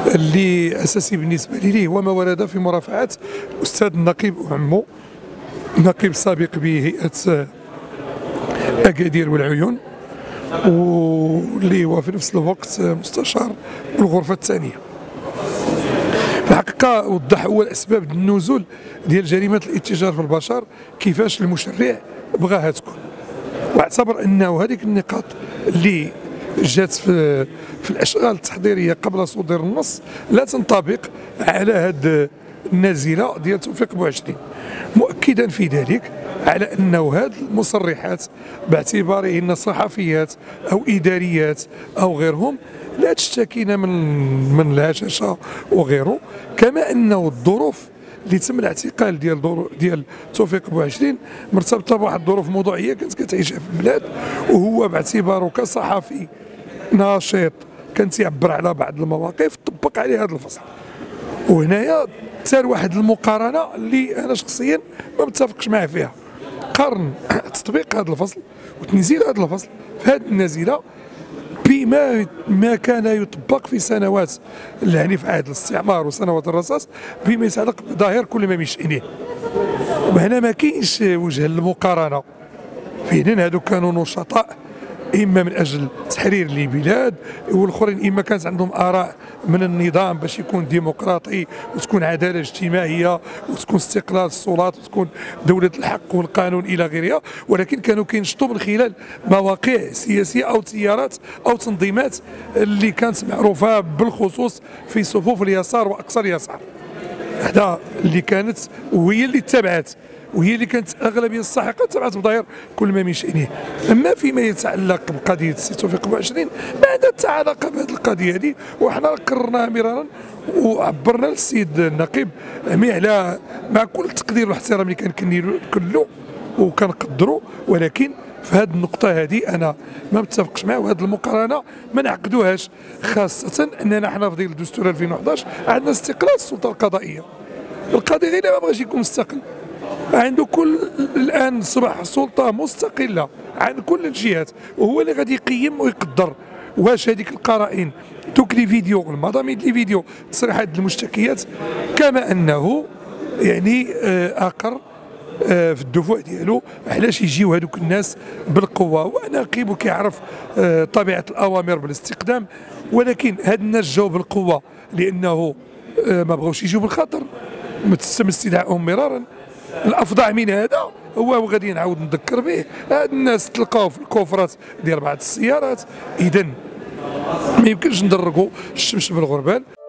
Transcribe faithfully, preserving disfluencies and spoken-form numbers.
اللي اساسي بالنسبه لي هو ما ورد في مرافعات الاستاذ النقيب وعمو النقيب السابق بهيئه اكادير والعيون، واللي هو في نفس الوقت مستشار بالغرفه الثانيه. في الحقيقه وضح هو الاسباب النزول ديال جريمه الاتجار في البشر، كيفاش المشرع بغاها تكون، واعتبر انه هذيك النقاط اللي جات في في الاشغال التحضيريه قبل صدور النص لا تنطبق على هذه النازله ديال توفيق بوعشرين، مؤكدا في ذلك على انه هذه المصرحات باعتبارهن صحفيات او اداريات او غيرهم لا تشتكين من من الهشاشه وغيره، كما انه الظروف اللي تم الاعتقال ديال ديال توفيق بوعشرين مرتبطه بواحد الظروف موضوعيه كانت كتعيشها في البلاد، وهو باعتباره كصحفي ناشط كان تيعبر على بعض المواقف طبق عليه هذا الفصل. وهنايا صار واحد المقارنه اللي انا شخصيا ما متفقش معاه فيها، قارن تطبيق هذا الفصل وتنزيل هذا الفصل في هذه النازله بما ما كان يطبق في سنوات يعني في عهد الاستعمار وسنوات الرصاص بما يتعلق بظاهر كل ما من شأنه. وهنا ما كاينش وجه للمقارنه، فين هادو كانوا نشطاء اما من اجل تحرير البلاد، والاخرين اما كانت عندهم اراء من النظام باش يكون ديمقراطي وتكون عداله اجتماعيه وتكون استقلال السلطات وتكون دوله الحق والقانون الى غيرها، ولكن كانوا كينشطوا من خلال مواقع سياسيه او تيارات او تنظيمات اللي كانت معروفه بالخصوص في صفوف اليسار واقصى اليسار. هذا اللي كانت وهي اللي اتبعت وهي اللي كانت اغلبيه الساحقه تبعت بظاهر كل ما من شأنه. اما فيما يتعلق بقضيه السي توفيق بوعشرين ما عندها علاقه بهذه القضيه هذه، وحنا كررناها مرارا وعبرنا للسيد النقيب على مع كل التقدير والاحترام اللي كنكنلو وكنقدروا، ولكن في هذه النقطه هذه انا ما متفقش معاه، وهذه المقارنه ما نعقدوهاش، خاصه اننا حنا في ظل دستور ألفين وأحد عشر عندنا استقلال السلطه القضائيه. القاضي غير ما بغاش يكون مستقل، عنده كل الان اصبح سلطه مستقله عن كل الجهات، وهو اللي غادي يقيم ويقدر واش هذيك القرائن دوك لي فيديو المضامين لي فيديو تصريحات المشتكيات، كما انه يعني اقر في الدفوع ديالو علاش يجيو هذوك الناس بالقوه، ونقيب وكيعرف طبيعه الاوامر بالاستقدام، ولكن هاد الناس جاوا بالقوه لانه ما بغاوش يجيو بالخطر، تم استدعائهم مرارا. الافظع من هذا هو وغادي نعاود نذكر به، هاد الناس تلقاو في الكوفرات ديال بعض السيارات، اذا ما يمكنش ندركوا الشمس بالغربال.